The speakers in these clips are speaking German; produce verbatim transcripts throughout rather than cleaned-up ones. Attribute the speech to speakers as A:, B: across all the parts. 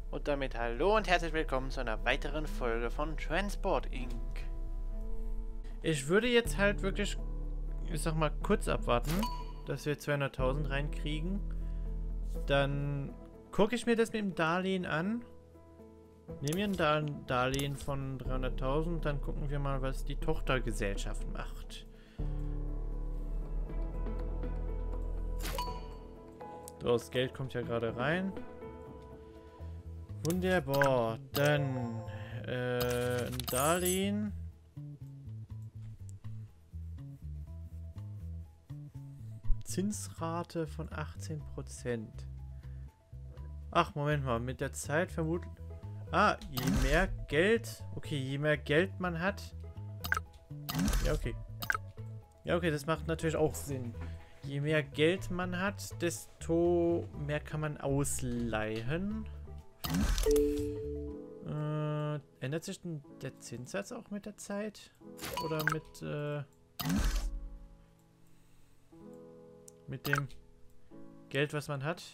A: Und damit hallo und herzlich willkommen zu einer weiteren Folge von Transport Incorporated. Ich würde jetzt halt wirklich, ich sag mal, kurz abwarten, dass wir zweihunderttausend reinkriegen. Dann gucke ich mir das mit dem Darlehen an. Nehmen wir ein Dar Darlehen von dreihunderttausend, dann gucken wir mal, was die Tochtergesellschaft macht. So, das Geld kommt ja gerade rein. Wunderbar. Dann äh, ein Darlehen. Zinsrate von achtzehn Prozent. Ach, Moment mal. Mit der Zeit vermutlich... Ah, je mehr Geld... Okay, je mehr Geld man hat... Ja, okay. Ja, okay, das macht natürlich auch Sinn. Je mehr Geld man hat, desto mehr kann man ausleihen. Äh, ändert sich denn der Zinssatz auch mit der Zeit? Oder mit, äh, mit dem Geld, was man hat?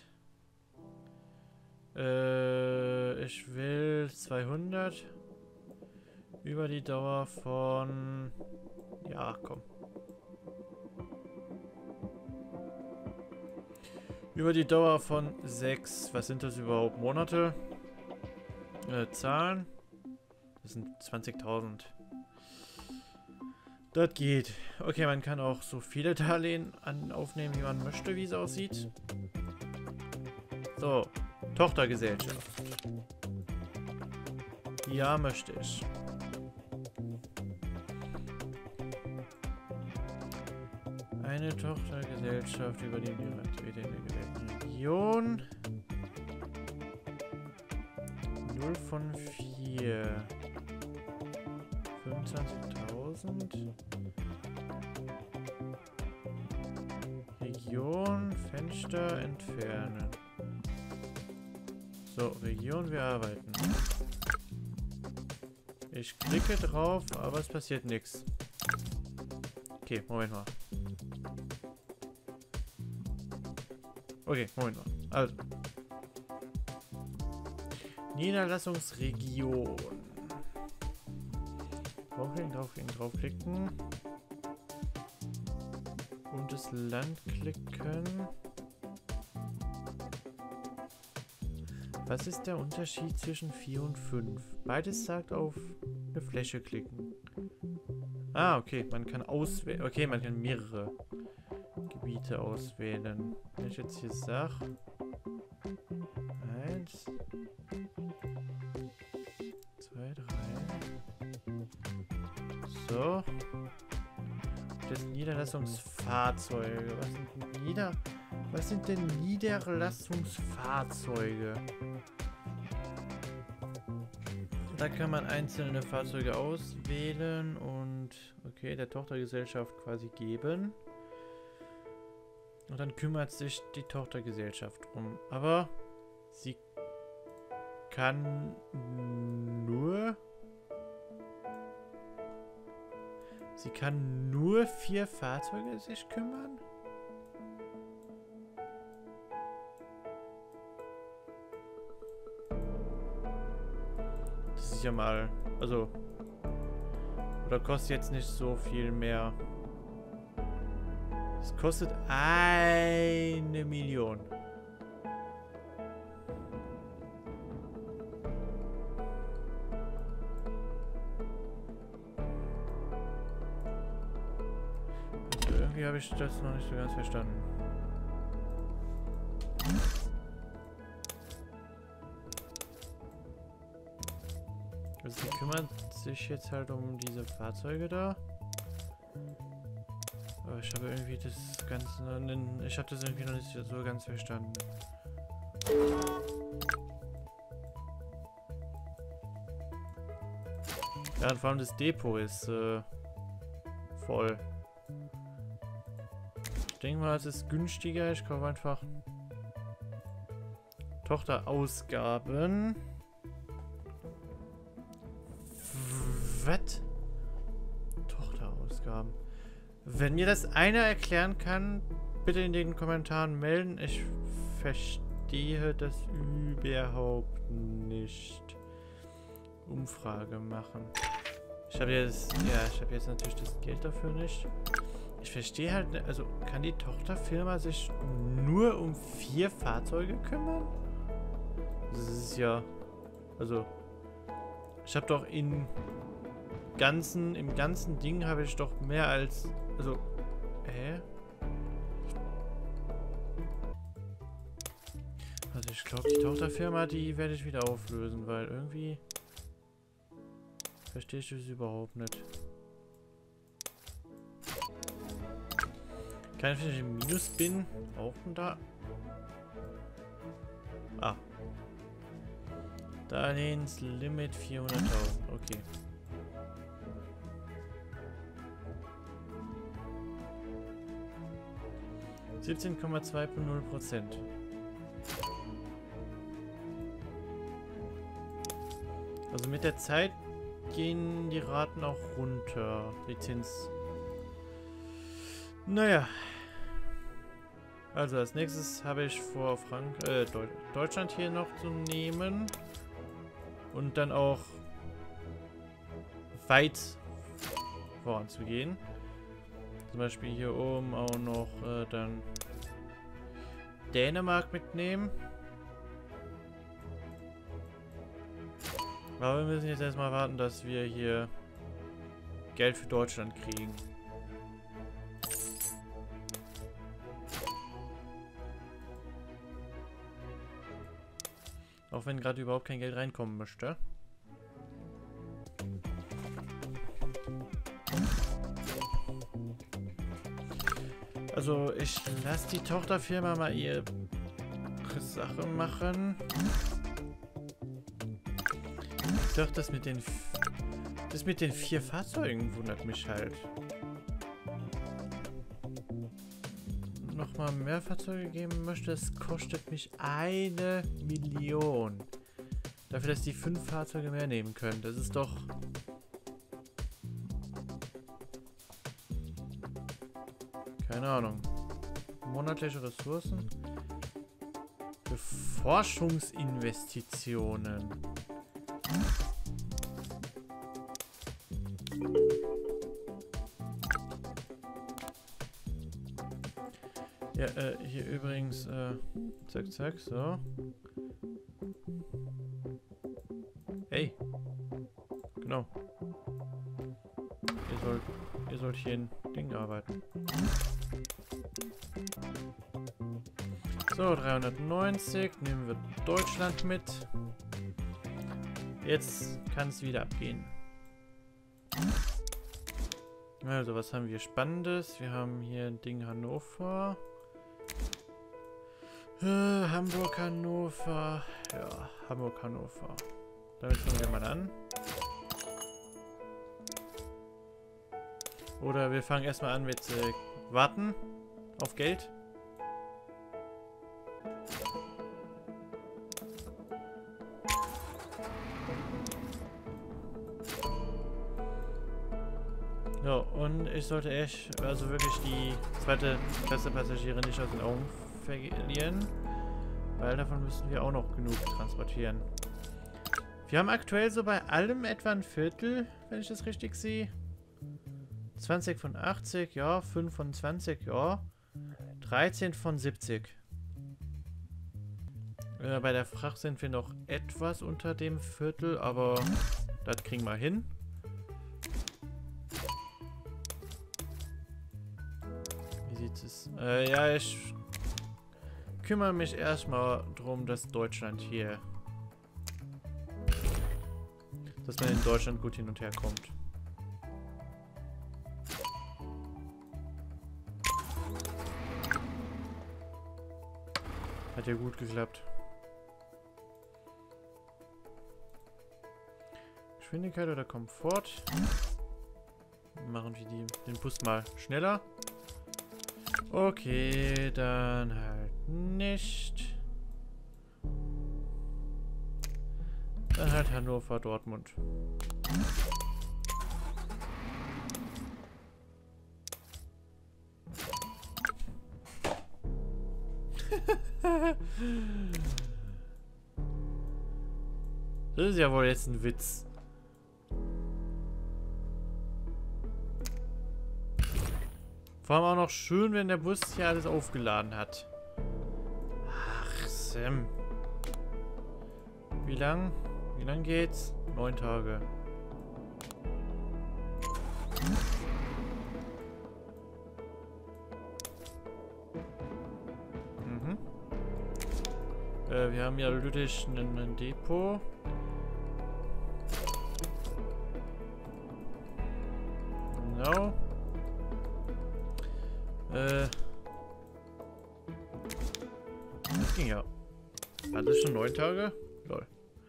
A: Äh, ich will zweihundert über die Dauer von... Ja, komm. Über die Dauer von sechs. Was sind das überhaupt? Monate? Äh, Zahlen? Das sind zwanzigtausend. Das geht. Okay, man kann auch so viele Darlehen an aufnehmen, wie man möchte, wie es aussieht. So. Tochtergesellschaft. Ja, möchte ich. Eine Tochtergesellschaft über die Aktivität in der gewählten Region. null von vier. fünfundzwanzigtausend. Region, Fenster entfernen. So, Region, wir arbeiten. Ich klicke drauf, aber es passiert nichts. Okay, Moment mal. Okay, Moment mal. Also. Niederlassungsregion. Draufklicken, draufklicken, draufklicken. Und das Land klicken. Was ist der Unterschied zwischen vier und fünf? Beides sagt auf eine Fläche klicken. Ah, okay, man kann auswählen. Okay, man kann mehrere Gebiete auswählen. Wenn ich jetzt hier sage, eins, zwei, drei. So. Das sind Niederlassungsfahrzeuge. Was sind denn Nieder... Was sind denn Niederlassungsfahrzeuge? Da kann man einzelne Fahrzeuge auswählen und okay, der Tochtergesellschaft quasi geben. Und dann kümmert sich die Tochtergesellschaft drum. Aber sie kann nur... Sie kann nur vier Fahrzeuge sich kümmern? Das ist ja mal... Also... Oder kostet jetzt nicht so viel mehr. Es kostet eine Million. Also irgendwie habe ich das noch nicht so ganz verstanden. Also sie kümmert sich jetzt halt um diese Fahrzeuge da. Aber ich habe irgendwie das Ganze... Ich habe das irgendwie noch nicht so ganz verstanden. Ja, und vor allem das Depot ist äh, voll. Ich denke mal, es ist günstiger. Ich kaufe einfach Tochterausgaben. Was? Tochterausgaben. Wenn mir das einer erklären kann, bitte in den Kommentaren melden. Ich verstehe verstehe das überhaupt nicht. Umfrage machen. Ich habe jetzt, ja, ich habe jetzt natürlich das Geld dafür nicht. Ich verstehe halt, nicht, also kann die Tochterfirma sich nur um vier Fahrzeuge kümmern? Das ist ja, also, ich habe doch in ganzen, im ganzen Ding habe ich doch mehr als, also, hä? Also ich glaube, die Tochterfirma, die werde ich wieder auflösen, weil irgendwie verstehe ich das überhaupt nicht. Kann ich vielleicht im Minus bin? Auch da? Ah. Darlehenslimit vierhunderttausend. Okay. siebzehn Komma zwei null Prozent. Also mit der Zeit gehen die Raten auch runter. Die Zins. Naja. Also als nächstes habe ich vor, Frank äh, Deu Deutschland hier noch zu nehmen. Und dann auch weit voranzugehen. Zum Beispiel hier oben auch noch äh, dann Dänemark mitnehmen. Aber wir müssen jetzt erstmal warten, dass wir hier Geld für Deutschland kriegen. Auch wenn gerade überhaupt kein Geld reinkommen möchte. Also ich lasse die Tochterfirma mal ihre Sache machen. Doch, das mit den das mit den vier Fahrzeugen wundert mich halt. Nochmal mehr Fahrzeuge geben möchte, das kostet mich eine Million. Dafür, dass die fünf Fahrzeuge mehr nehmen können. Das ist doch... Keine Ahnung. Monatliche Ressourcen. Für Forschungsinvestitionen. Ja, äh, hier übrigens, äh, zack, zack, so. Hey. Genau. Ihr sollt, ihr sollt hier ein Ding arbeiten. So, dreihundertneunzig. Nehmen wir Deutschland mit. Jetzt kann es wieder abgehen. Also, was haben wir Spannendes? Wir haben hier ein Ding Hannover. Äh, Hamburg, Hannover. Ja, Hamburg, Hannover. Damit fangen wir mal an. Oder wir fangen erstmal an mit äh, Warten auf Geld. So, und ich sollte echt, also wirklich die zweite Klasse Passagiere nicht aus den Augen verlieren, weil davon müssen wir auch noch genug transportieren. Wir haben aktuell so bei allem etwa ein Viertel, wenn ich das richtig sehe. zwanzig von achtzig, ja, fünf von zwanzig, ja. dreizehn von siebzig. Äh, bei der Fracht sind wir noch etwas unter dem Viertel, aber das kriegen wir hin. Wie sieht es? Äh, ja, ich kümmere mich erstmal darum, dass Deutschland hier, dass man in Deutschland gut hin und her kommt. Hat ja gut geklappt. Geschwindigkeit oder Komfort. Machen wir die, den Bus mal schneller. Okay, dann halt nicht. Dann halt Hannover, Dortmund. Das ist ja wohl jetzt ein Witz. Vor allem auch noch schön, wenn der Bus hier alles aufgeladen hat. Ach, Sam. Wie lang? Wie lang geht's? Neun Tage. Mhm. Äh, wir haben ja Lüttich ein, ein Depot. Genau. Äh. Das ging ja. Hat es schon neun Tage? Lol.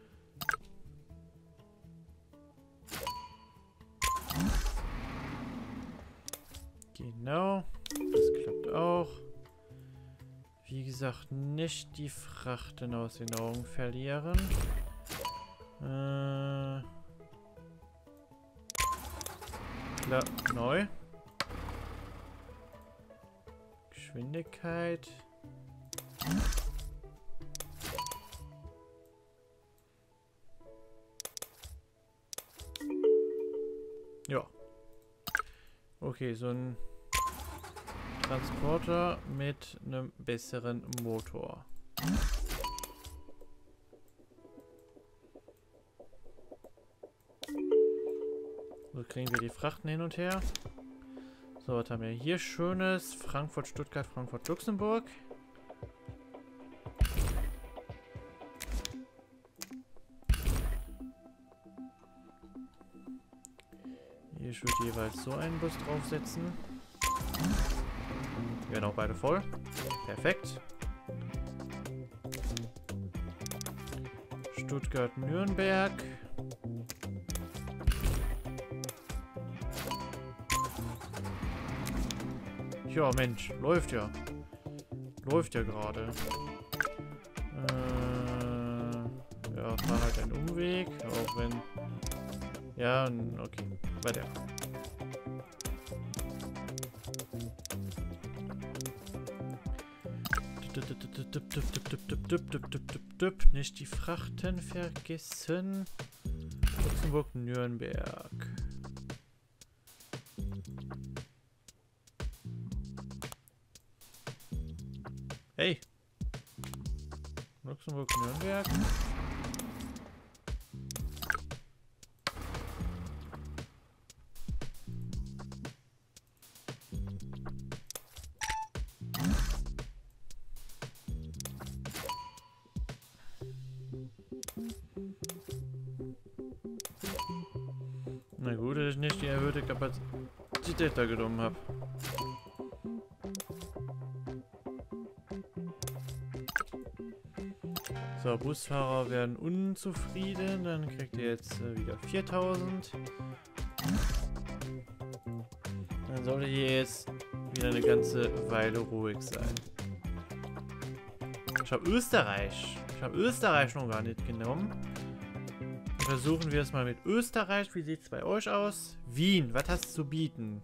A: Genau. Das klappt auch. Wie gesagt, nicht die Frachten aus den Augen verlieren. Äh. Klar, neu. Geschwindigkeit. Ja. Okay, so ein Transporter mit einem besseren Motor. So kriegen wir die Frachten hin und her. So, was haben wir hier Schönes? Frankfurt, Stuttgart, Frankfurt, Luxemburg. Hier ich würde jeweils so einen Bus draufsetzen. Die werden auch beide voll. Perfekt. Stuttgart, Nürnberg. Ja, Mensch, läuft ja. Läuft ja gerade. Äh, ja, fahr halt einen Umweg, auch wenn... Ja, okay, weiter. Nicht die Frachten vergessen. Luxemburg, Nürnberg. Hey! Luxemburg, Nürnberg. Na gut, dass ich nicht die erhöhte Kapazität da genommen habe. So, Busfahrer werden unzufrieden. Dann kriegt ihr jetzt äh, wieder viertausend. Dann sollte hier jetzt wieder eine ganze Weile ruhig sein. Ich habe Österreich. Ich habe Österreich noch gar nicht genommen. Versuchen wir es mal mit Österreich. Wie sieht es bei euch aus? Wien, was hast du zu bieten?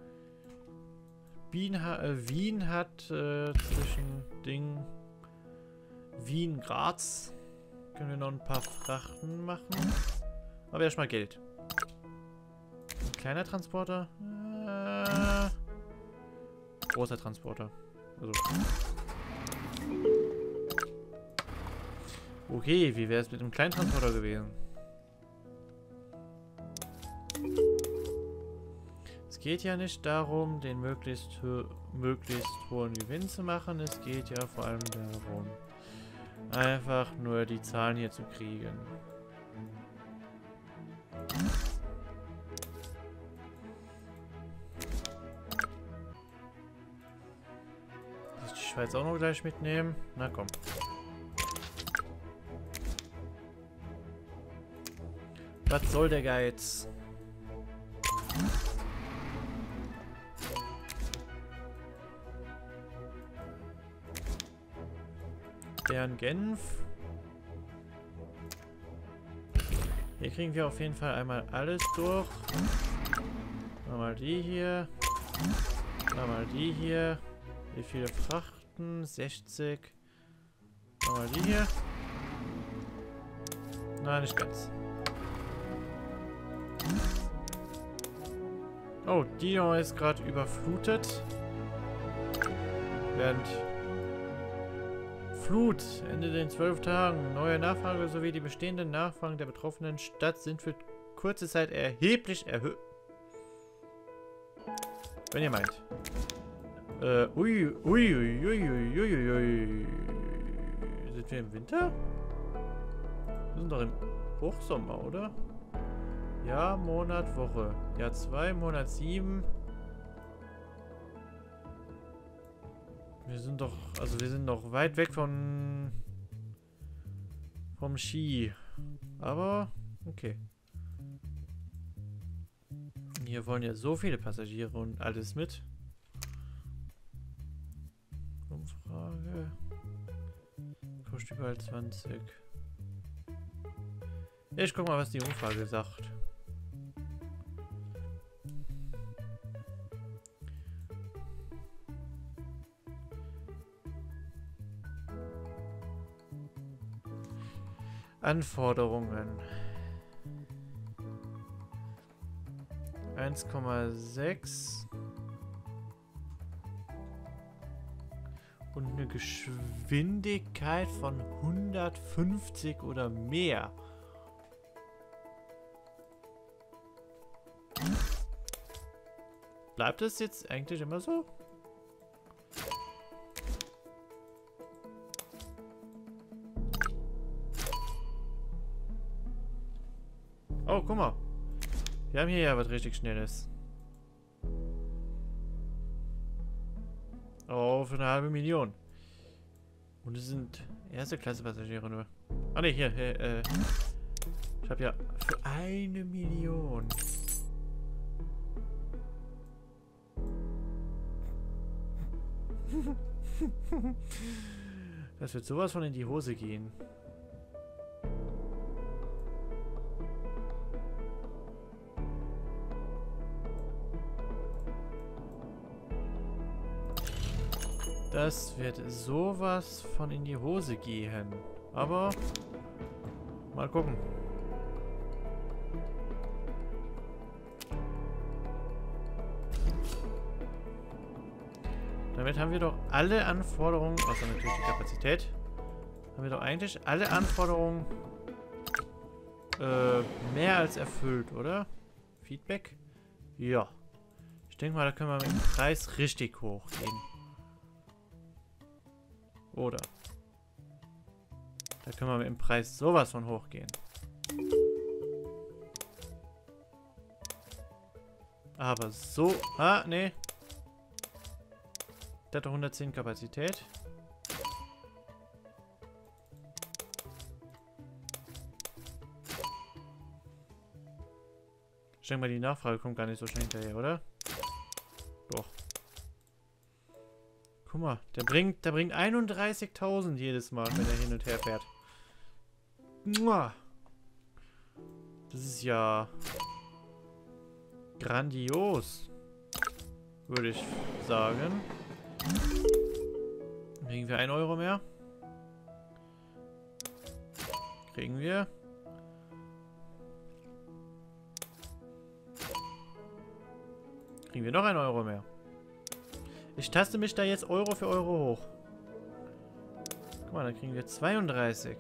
A: Wien, ha äh, Wien hat äh, zwischen Ding Wien, Graz. Können wir noch ein paar Frachten machen. Aber erstmal Geld. Ein kleiner Transporter. Äh, großer Transporter. Also. Okay, wie wäre es mit einem kleinen Transporter gewesen? Es geht ja nicht darum, den möglichst, möglichst hohen Gewinn zu machen. Es geht ja vor allem darum, einfach nur die Zahlen hier zu kriegen. Muss ich die Schweiz auch noch gleich mitnehmen? Na komm. Was soll der Geiz? Bern, Genf. Hier kriegen wir auf jeden Fall einmal alles durch. Mal die hier. Mal die hier. Wie viele Frachten? sechzig. Mal die hier. Nein, nicht ganz. Oh, Dijon ist gerade überflutet. Während Flut Ende den zwölf Tagen. Neue Nachfrage sowie die bestehenden Nachfragen der betroffenen Stadt sind für kurze Zeit erheblich erhöht. Wenn ihr meint. Äh, ui, ui, ui, ui, ui, ui, ui. Sind wir im Winter? Wir sind doch im Hochsommer, oder? Jahr, Monat, Woche. Jahr zwei, Monat sieben. Wir sind doch, also wir sind noch weit weg von vom Ski. Aber, okay. Hier wollen ja so viele Passagiere und alles mit. Umfrage. Kostet überall zwanzig. Ich guck mal, was die Umfrage sagt. Anforderungen. eins Komma sechs und eine Geschwindigkeit von hundertfünfzig oder mehr. Bleibt es jetzt eigentlich immer so? Oh, guck mal. Wir haben hier ja was richtig Schnelles. Oh, für eine halbe Million. Und es sind erste Klasse Passagiere nur. Ah ne, hier, hier, äh. Ich habe ja für eine Million. Das wird sowas von in die Hose gehen. Das wird sowas von in die Hose gehen. Aber mal gucken. Damit haben wir doch alle Anforderungen, außer natürlich die Kapazität, haben wir doch eigentlich alle Anforderungen äh, mehr als erfüllt, oder? Feedback? Ja. Ich denke mal, da können wir mit dem Preis richtig hochgehen. Oder? Da können wir mit dem Preis sowas von hochgehen. Aber so... Ah, nee. Der hat doch hundertzehn Kapazität. Ich denke mal, die Nachfrage kommt gar nicht so schnell hinterher, oder? Doch. Guck mal, der bringt, der bringt einunddreißigtausend jedes Mal, wenn er hin und her fährt. Das ist ja grandios, würde ich sagen. Kriegen wir einen Euro mehr? Kriegen wir? Kriegen wir noch einen Euro mehr? Ich taste mich da jetzt Euro für Euro hoch. Guck mal, dann kriegen wir zweiunddreißig.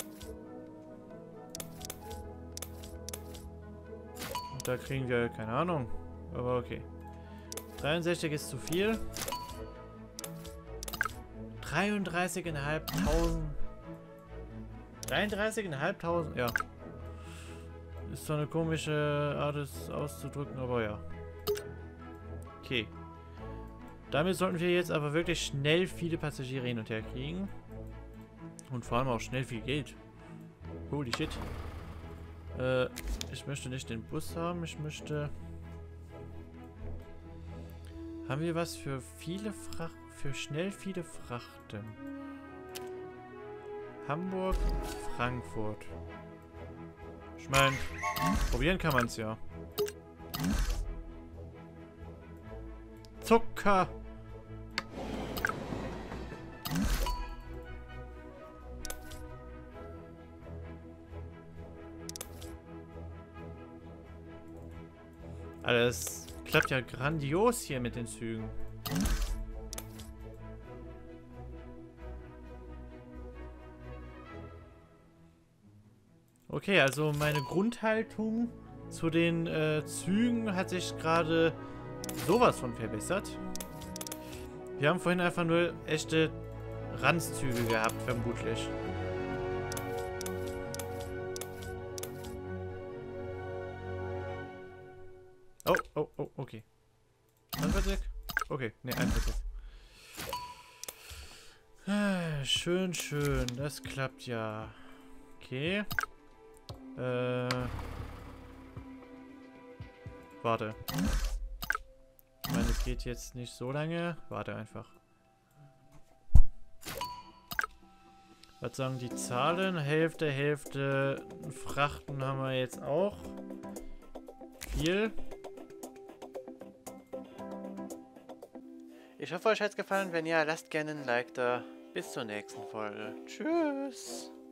A: Und da kriegen wir, keine Ahnung. Aber okay. dreiundsechzig ist zu viel. dreiunddreißigtausendfünfhundert. dreiunddreißigtausendfünfhundert, ja. Ist so eine komische Art, es auszudrücken, aber ja. Okay. Damit sollten wir jetzt aber wirklich schnell viele Passagiere hin und her kriegen. Und vor allem auch schnell viel Geld. Holy shit. Äh, ich möchte nicht den Bus haben, ich möchte... Haben wir was für viele Fracht... für schnell viele Frachten? Hamburg, Frankfurt. Ich meine, probieren kann man es ja. Zucker! Alles klappt ja grandios hier mit den Zügen. Okay, also meine Grundhaltung zu den äh, Zügen hat sich gerade sowas von verbessert. Wir haben vorhin einfach nur echte Ranzzüge gehabt, vermutlich. Oh, oh, oh, okay. Anfahrtweg? Okay, ne, Einfahrtweg. Ah, schön, schön. Das klappt ja. Okay. Äh. Warte. Ich meine, es geht jetzt nicht so lange. Warte einfach. Was sagen die Zahlen? Hälfte, Hälfte. Frachten haben wir jetzt auch. Viel. Ich hoffe, euch hat es gefallen. Wenn ja, lasst gerne ein Like da. Bis zur nächsten Folge. Tschüss.